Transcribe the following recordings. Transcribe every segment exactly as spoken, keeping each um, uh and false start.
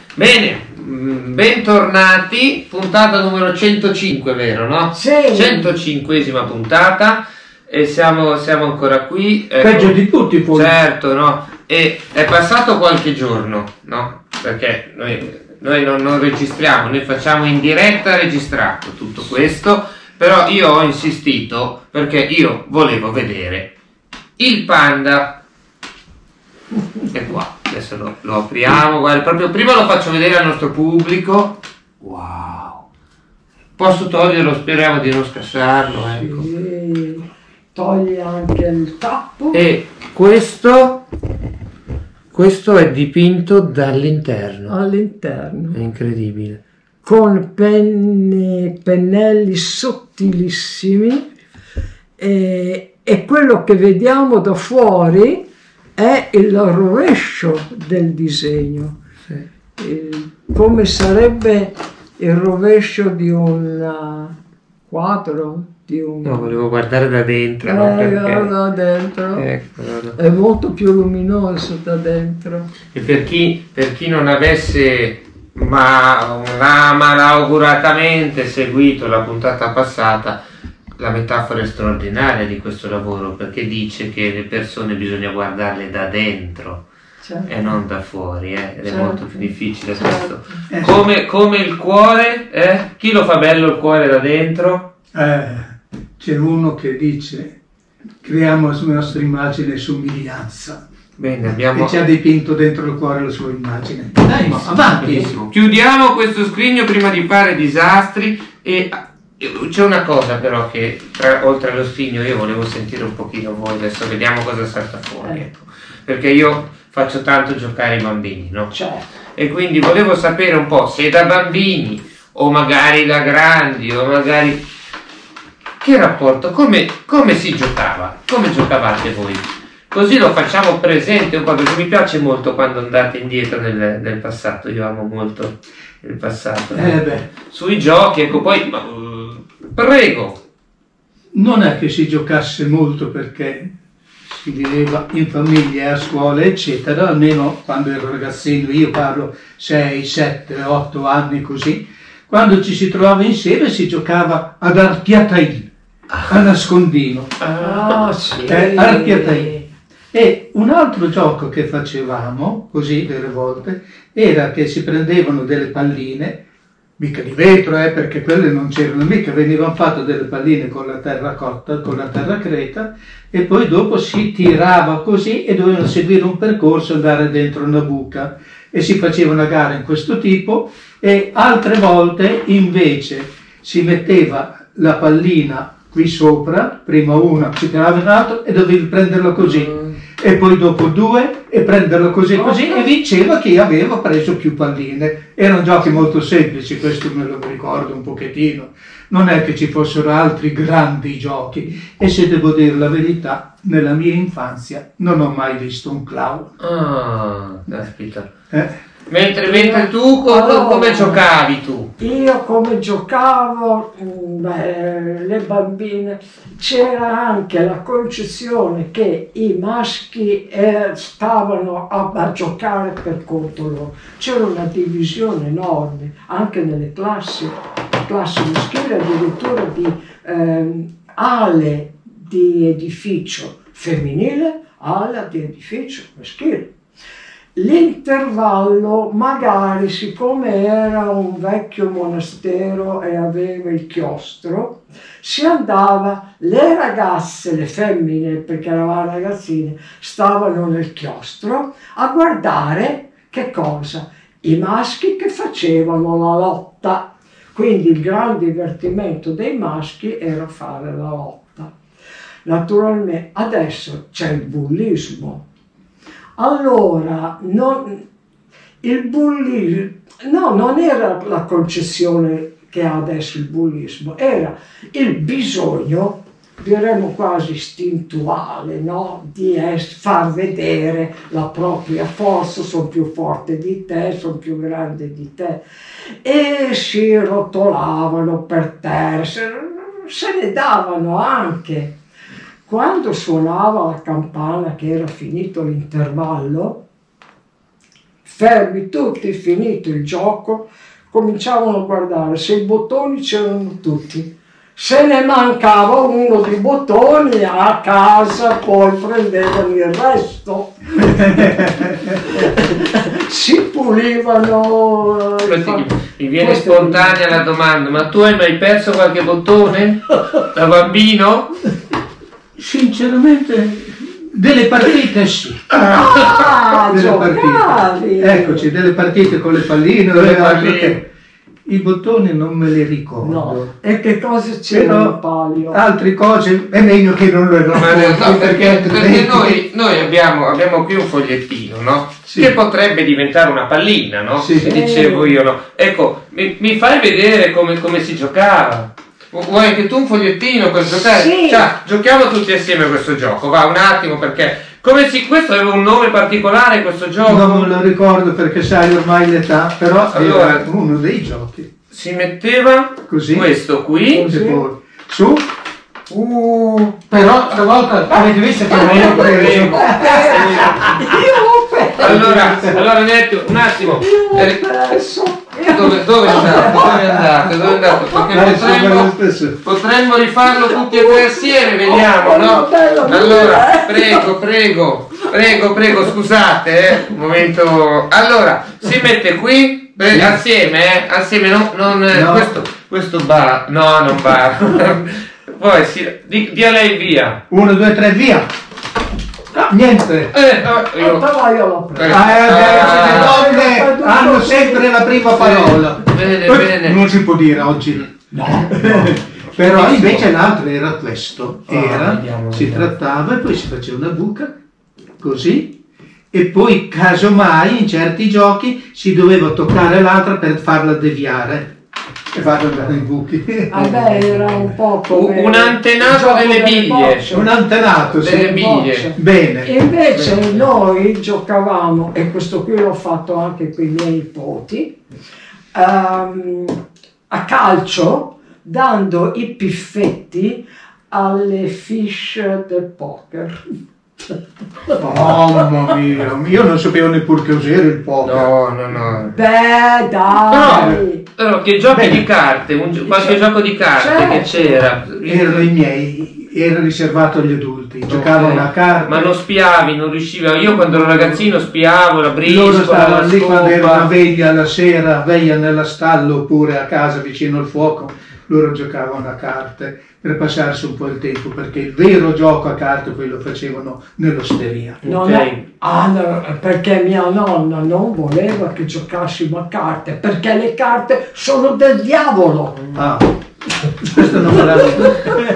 Bene, bentornati, puntata numero centocinque, vero, no? Sì. centocinquesima puntata e siamo, siamo ancora qui. Ecco, peggio di tutti forse. Certo, no? E è passato qualche giorno, no? Perché noi, noi non, non registriamo, noi facciamo in diretta registrato tutto questo, però io ho insistito perché io volevo vedere il panda. È qua, adesso lo, lo apriamo, guarda, proprio prima lo faccio vedere al nostro pubblico. Wow, posso toglierlo, speriamo di non scassarlo, ecco. Sì, togli anche il tappo. E questo questo è dipinto dall'interno, all'interno, è incredibile, con penne, pennelli sottilissimi, e, e quello che vediamo da fuori è il rovescio del disegno. sì. Il, come sarebbe il rovescio di un quadro, di un... No, volevo guardare da dentro, eh, no? Perché... da dentro. Ecco, no, no. È molto più luminoso da dentro. E per chi, per chi non avesse ma, ma malauguratamente seguito la puntata passata, la metafora è straordinaria di questo lavoro, perché dice che le persone bisogna guardarle da dentro, certo, e non da fuori, eh? Ed è certo, molto più difficile, certo, questo. Come, come il cuore, eh? Chi lo fa bello il cuore da dentro? Eh, c'è uno che dice: creiamo la nostra immagine e somiglianza. Bene, abbiamo... E ci ha dipinto dentro il cuore la sua immagine. Dai, ma avanti! Benissimo. Chiudiamo questo scrigno prima di fare disastri. E c'è una cosa però che, tra, oltre allo scrigno, io volevo sentire un pochino voi, adesso vediamo cosa salta fuori, ecco. Perché io faccio tanto giocare i bambini, no? Certo. E quindi volevo sapere un po' se da bambini, o magari da grandi, o magari... che rapporto, come, come si giocava, come giocavate voi? Così lo facciamo presente un po', perché mi piace molto quando andate indietro nel, nel passato, io amo molto il passato. Eh beh. Sui giochi, ecco, poi, ma, uh, prego. Non è che si giocasse molto, perché si viveva in famiglia, a scuola, eccetera, almeno quando ero ragazzino, io parlo sei, sette, otto anni così, quando ci si trovava insieme si giocava ad archiatai, a nascondino. Ah, sì. Eh, archiatai. E un altro gioco che facevamo, così delle volte, era che si prendevano delle palline, mica di vetro, eh, perché quelle non c'erano mica, venivano fatte delle palline con la terra cotta, con la terra creta, e poi dopo si tirava così e dovevano seguire un percorso, andare dentro una buca, e si faceva una gara in questo tipo. E altre volte invece si metteva la pallina qui sopra, prima una, si tirava in alto e dovevi prenderla così, mm. e poi dopo due e prenderlo così così, e vinceva chi aveva preso più palline. Erano giochi molto semplici, questo me lo ricordo un pochettino, non è che ci fossero altri grandi giochi. E se devo dire la verità, nella mia infanzia non ho mai visto un clown. Ah, caspita. Eh? Mentre, mentre tu co allora, come giocavi tu? Io come giocavo, beh, le bambine, c'era anche la concezione che i maschi eh, stavano a, a giocare per conto loro. C'era una divisione enorme anche nelle classi, classi maschili, addirittura di eh, ale di edificio femminile, ala di edificio maschile. L'intervallo, magari, siccome era un vecchio monastero e aveva il chiostro, si andava, le ragazze, le femmine, perché eravamo ragazzine, stavano nel chiostro a guardare che cosa? I maschi che facevano la lotta. Quindi il gran divertimento dei maschi era fare la lotta. Naturalmente adesso c'è il bullismo. Allora, non, il bullismo, no, non era la concezione che ha adesso il bullismo, era il bisogno, diremmo quasi istintuale, no? Di far vedere la propria forza, sono più forte di te, sono più grande di te, e si rotolavano per terra, se, se ne davano anche. Quando suonava la campana che era finito l'intervallo, fermi tutti, finito il gioco, cominciavano a guardare se i bottoni c'erano tutti. Se ne mancava uno dei bottoni, a casa poi prendevano il resto. Si pulivano. Infatti, mi viene spontanea la domanda, ma tu hai mai perso qualche bottone da bambino? Sinceramente, delle partite sì. Ah, delle giocavi! partite. Eccoci, delle partite con le palline, Con le delle palline. altre. I bottoni non me li ricordo. No, e che cosa c'era Però in palio? altre cose è meglio che non le Ma racconti, no, perché, perché perché altrimenti- noi, noi abbiamo, abbiamo qui un fogliettino, no? Sì. Che potrebbe diventare una pallina, no? Sì. Che dicevo io, no? Ecco, mi, mi fai vedere come, come si giocava? Vu- Vuoi anche tu un fogliettino per giocare? Sì. Cioè, giochiamo tutti assieme a questo gioco, va un attimo, perché come si, questo aveva un nome particolare questo gioco? Non me lo ricordo perché sai ormai l'età, però Allora- era uno dei giochi. Si metteva Così. questo qui. E poi su, Uh, però stavolta avete visto che non l'ho preso. Io ho perso! allora, allora Netto, un attimo. Io ho Eh, perso! Dove, dove è andato? Dove è andato? Dove è andato? Perché Dai, su, quello potremmo, stesso. potremmo rifarlo tutti e tre assieme, vediamo, no? Bello, bello. Allora, prego, prego, prego, prego, scusate, eh, un momento. Allora, si mette qui, pre- assieme, eh, assieme, no, non, eh, No. questo, questo va, no, non va. Poi, si, di, dia lei via. Uno, due, tre, via. Niente. Eh, no, io, Però io l'ho preso. Eh, Ah, eh, Ah. le donne hanno sempre la prima parola. Bene, Eh, bene. Non si può dire oggi. No. Però invece l'altro era questo. Ah, Era, vediamo, si vediamo. trattava e poi si faceva una buca, così, e poi casomai in certi giochi si doveva toccare l'altra per farla deviare e farla andare in buchi. Vabbè, era un po' come Un antenato il gioco delle biglie. bocce. Un antenato, sì. Delle biglie. Bocce. Bene. E invece noi giocavamo, e questo qui l'ho fatto anche con i miei nipoti, ehm, a calcio, dando i piffetti alle fish del poker. Mamma mia, io non sapevo neppure che cos'era il poker. No, no, no. Beh, dai! Però, però che giochi Bene. di carte, un gio- qualche Certo. gioco di carte che c'era. Erano i miei, era riservato agli adulti, giocavano Ok. a carte. Ma non spiavi, non riuscivi. Io quando ero ragazzino spiavo la Loro briscola, la stavano lì quando era una scopa. veglia la sera, veglia nella stalla oppure a casa vicino al fuoco, loro giocavano a carte per passarsi un po' il tempo, perché il vero gioco a carte poi lo facevano nell'osteria. Non Ok. è- ah, no, perché mia nonna non voleva che giocassimo a carte, perché le carte sono del diavolo. Ah, questo non me l'avevo.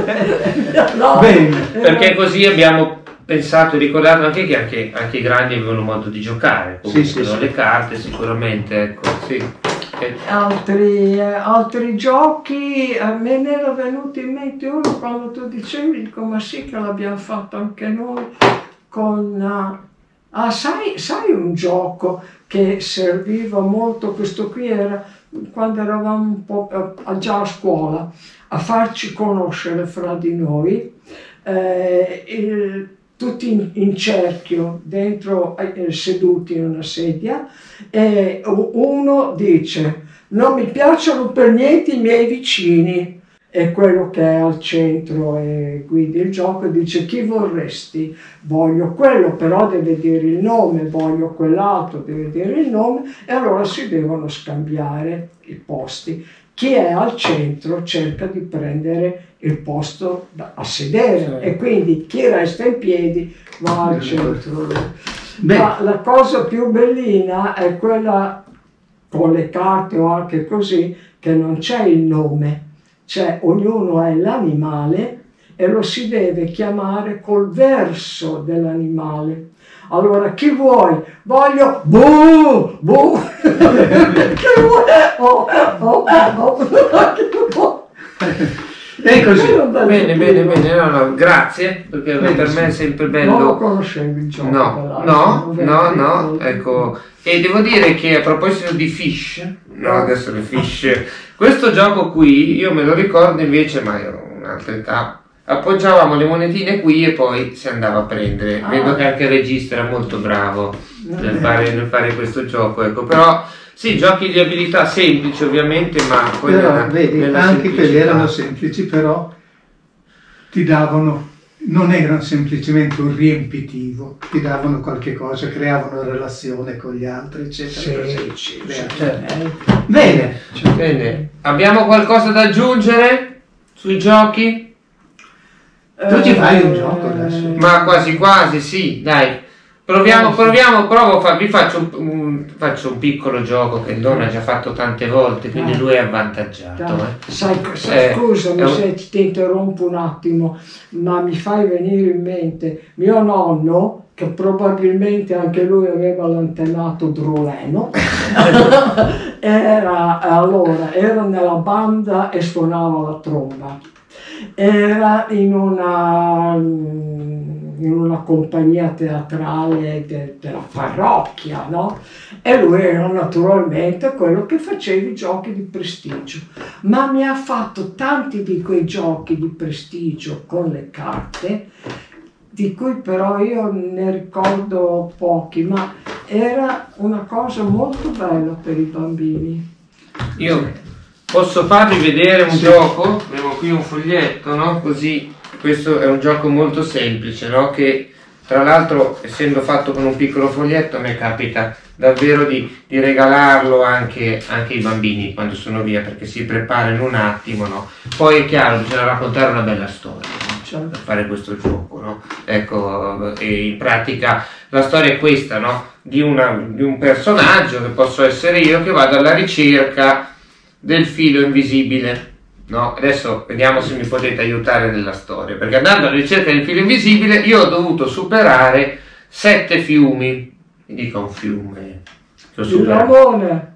No, Bene. Perché così abbiamo pensato e ricordato anche che anche, anche i grandi avevano modo di giocare. Comunque, Sì, sì, no? sì. Le carte sicuramente, ecco, sì. Eh, Altri, eh, altri giochi, a me ne era venuto in mente uno quando tu dicevi, dico, ma sì che l'abbiamo fatto anche noi con... eh, ah, sai, sai un gioco che serviva molto, questo qui era quando eravamo un po' eh, già a scuola, a farci conoscere fra di noi, eh, il- tutti in, in cerchio, dentro, eh, seduti in una sedia, e u- uno dice non mi piacciono per niente i miei vicini, e quello che è al centro e guida il gioco dice chi vorresti? Voglio quello, però deve dire il nome, voglio quell'altro, deve dire il nome, e allora si devono scambiare i posti. Chi è al centro cerca di prendere il posto da- a sedere, Sì. e quindi chi resta in piedi va al centro. Beh. Ma la cosa più bellina è quella con le carte o anche così, che non c'è il nome, cioè ognuno è l'animale e lo si deve chiamare col verso dell'animale. Allora, chi vuoi? Voglio bu, bu. Chi vuoi? Oh, oh, oh, oh. E così. Quello bello Bene, prima. bene, bene, no, no, grazie, perché per me è sempre Non lo bello. conoscevi il gioco? No, dai, no, sono no, vecchi, no, molto. ecco, e devo dire che a proposito di fish, no, adesso le fish, questo gioco qui, io me lo ricordo invece, ma ero un'altra età, appoggiavamo le monetine qui e poi si andava a prendere, Ah. vedo che anche il regista era molto bravo, nel fare, nel fare questo gioco, ecco. Però sì, giochi di abilità semplici ovviamente, ma poi però nella, vedi, nella anche quelli erano semplicità. semplici, però ti davano, non erano semplicemente un riempitivo, ti davano qualche cosa, creavano relazione con gli altri, eccetera. Sì, eccetera. sì, Beh, sì, certo. eh. Bene, Bene, abbiamo qualcosa da aggiungere sui giochi? tu ci fai un Eh, gioco adesso. Ma quasi quasi, sì, dai. Proviamo, proviamo, provo, fa- vi faccio un, un- faccio un piccolo gioco che il Don ha già fatto tante volte, quindi Dai. lui è avvantaggiato. Dai, eh. sai, sai, Eh, scusami è un- se ti interrompo un attimo, ma mi fai venire in mente mio nonno, che probabilmente anche lui aveva l'antenato druleno, era, allora, era nella banda e suonava la tromba. Era in una, in una compagnia teatrale de- della parrocchia, no? E lui era naturalmente quello che faceva i giochi di prestigio, ma mi ha fatto tanti di quei giochi di prestigio con le carte, di cui però io ne ricordo pochi, ma era una cosa molto bella per i bambini. Io posso farvi vedere un gioco, abbiamo qui un foglietto, no? Così, questo è un gioco molto semplice, no? Che tra l'altro, essendo fatto con un piccolo foglietto, a me capita davvero di, di regalarlo anche, anche ai bambini quando sono via, perché si preparano un attimo, no? Poi è chiaro, bisogna raccontare una bella storia, no? Per fare questo gioco, no? Ecco, e in pratica la storia è questa, no? Di, una, di un personaggio, che posso essere io, che vado alla ricerca del filo invisibile, no? Adesso vediamo se mi potete aiutare nella storia, perché andando alla ricerca del filo invisibile io ho dovuto superare sette fiumi. Mi dica un fiume che ho Il superato. Lavone,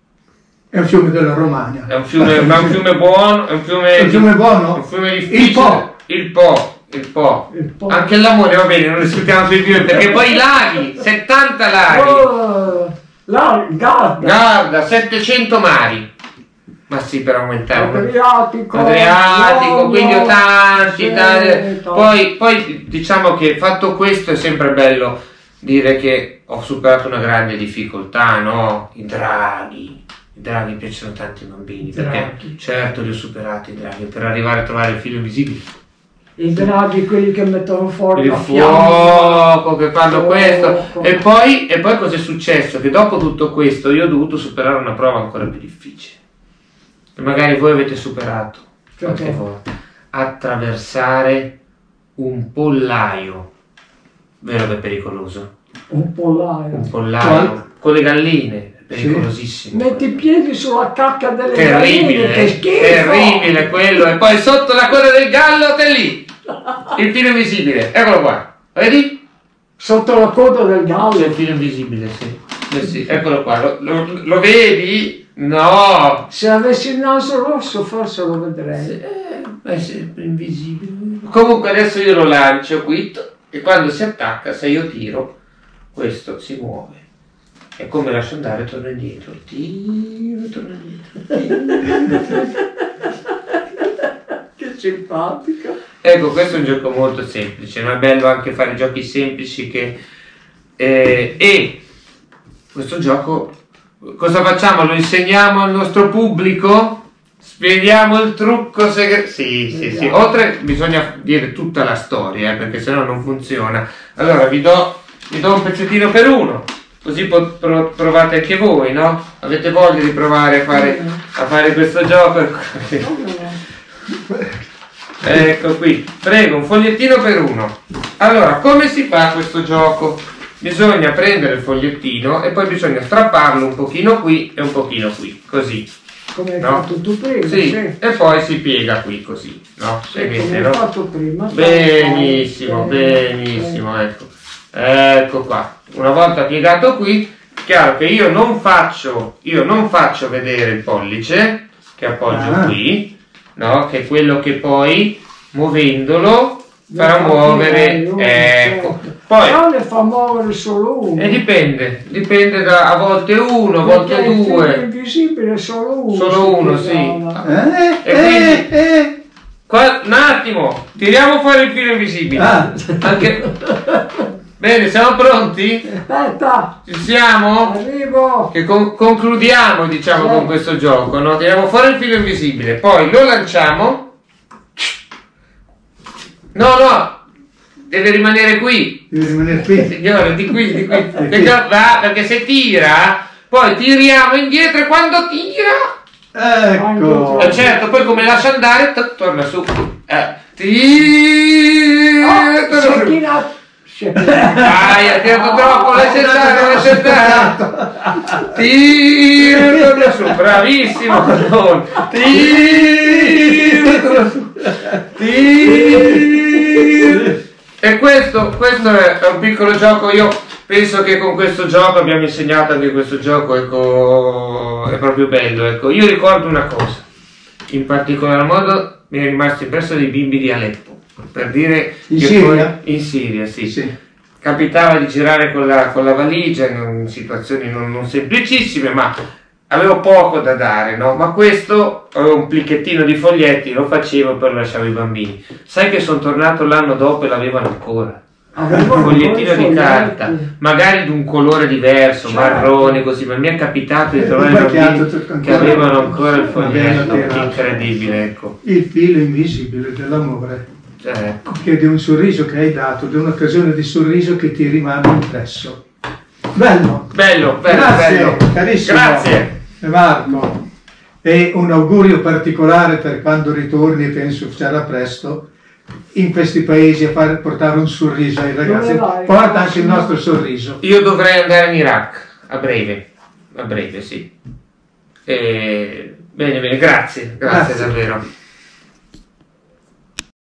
È un fiume della Romagna. È un fiume, ma è un fiume buono, è un fiume, È un fiume buono? è un fiume difficile. Il Po. Il Po, il Po. il Po. Anche l'amore va bene, non discutiamo sui fiumi, perché poi i laghi, settanta laghi. Oh, la Garda, Guarda, settecento mari. Ma sì, per aumentare. Adriatico, Adriatico, Ionio, quindi ho tanti, sì, tanti. tanti. Poi, poi diciamo che fatto questo è sempre bello dire che ho superato una grande difficoltà, no? I draghi. I draghi piacciono tanto ai bambini, perché Draghi. certo li ho superati i draghi per arrivare a trovare il filo invisibile. I draghi, quelli che mettono fuori Il la fiamma. fuoco, che fanno Fuoco. questo. E poi, e poi cosa è successo? Che dopo tutto questo io ho dovuto superare una prova ancora più difficile. Che magari voi avete superato qualche Certo. volta. Attraversare un pollaio. Vero che è pericoloso? Un pollaio. Un pollaio con le galline, è pericolosissimo. Metti i piedi sulla cacca delle Terribile, galline, che schifo! terribile quello. E poi sotto la coda del gallo che è lì. Il filo invisibile, eccolo qua. Vedi? Sotto la coda del C'è il gallo. filo invisibile, sì. Eh sì, eccolo qua. Lo, lo- lo vedi? No! Se avessi il naso rosso forse lo vedrei. Eh, è sempre invisibile. Comunque adesso io lo lancio qui e quando si attacca, se io tiro, questo si muove. E come lascio andare torno indietro. Tiro, torno indietro. Che simpatico. Ecco, questo è un gioco molto semplice, ma è bello anche fare giochi semplici che... eh, e questo gioco, cosa facciamo? Lo insegniamo al nostro pubblico? Spieghiamo il trucco segreto? Sì, sì, sì. Oltre bisogna dire tutta la storia, eh, perché sennò non funziona. Allora vi do, vi do un pezzettino per uno, così po- pro- provate anche voi, no? Avete voglia di provare a fare, a fare questo gioco? Ecco qui, prego, un fogliettino per uno. Allora, come si fa questo gioco? Bisogna prendere il fogliettino e poi bisogna strapparlo un pochino qui e un pochino qui, così. Come hai No? fatto tu prima. Sì, sì. e poi si piega qui così, no? Sì, Vedete, come hai no? fatto prima. Benissimo, Bene, benissimo, ecco. Ecco qua. Una volta piegato qui, chiaro che io non faccio, io non faccio vedere il pollice che appoggio Ah. qui, no? Che è quello che poi, muovendolo, farà Ne fa muovere, più, uno, ecco. certo. Poi, Però ne fa muovere solo uno. e dipende, dipende da, a volte uno, a volte Perché il filo due. invisibile è solo uno. Solo si uno, sì. piegava. Eh, E quindi- eh, eh. Qua, un attimo, tiriamo fuori il filo invisibile. Ah. Anche... Bene, siamo pronti? Aspetta, Ci siamo? arrivo. Che con- concludiamo, diciamo, Sì. con questo gioco, no? Tiriamo fuori il filo invisibile, poi lo lanciamo. No, no, deve rimanere qui. Devi rimanere qui. Signore, di qui, di qui. qui. Perché, va, perché se tira, poi tiriamo indietro e quando tira... Ecco. Eh, certo, poi come lascia andare, t- torna su. Eh, Oh, tira, torna si è su. chinato. Si è chinato. Dai, ha tirato troppo, lascia andare, lascia andare. Tira, torna su. Bravissimo, Don. Tira, torna su. Tira. E questo, questo è un piccolo gioco. Io penso che con questo gioco abbiamo insegnato anche questo gioco, ecco, è proprio bello. Ecco. Io ricordo una cosa, in particolar modo mi è rimasto impresso dei bimbi di Aleppo, per dire In che Siria? poi- in Siria, sì. Sì. Capitava di girare con la, con la valigia in situazioni non, non semplicissime, ma avevo poco da dare, no? Ma questo, avevo un plichettino di foglietti, lo facevo e poi lo lasciavo ai bambini. Sai che sono tornato l'anno dopo e l'avevano ancora. Avevo Un fogliettino ancora i di carta, foglietti. magari di un colore diverso, Certo. marrone, così, ma mi è capitato di Eh, trovare macchiato bambini tutto che ancora. avevano ancora il Va bene, foglietto, tirato. incredibile, ecco. Il filo invisibile dell'amore, Cioè, ecco. che è di un sorriso che hai dato, di un'occasione di sorriso che ti rimane impresso. Bello. Bello, bello, Grazie, bello. carissimo. Grazie. Marco. E un augurio particolare per quando ritorni, penso sarà presto, in questi paesi a far portare un sorriso ai ragazzi. Dove vai? Porta anche il nostro sorriso. Io dovrei andare in Iraq, a breve, a breve, sì. E... Bene, bene, grazie, grazie, Grazie. davvero.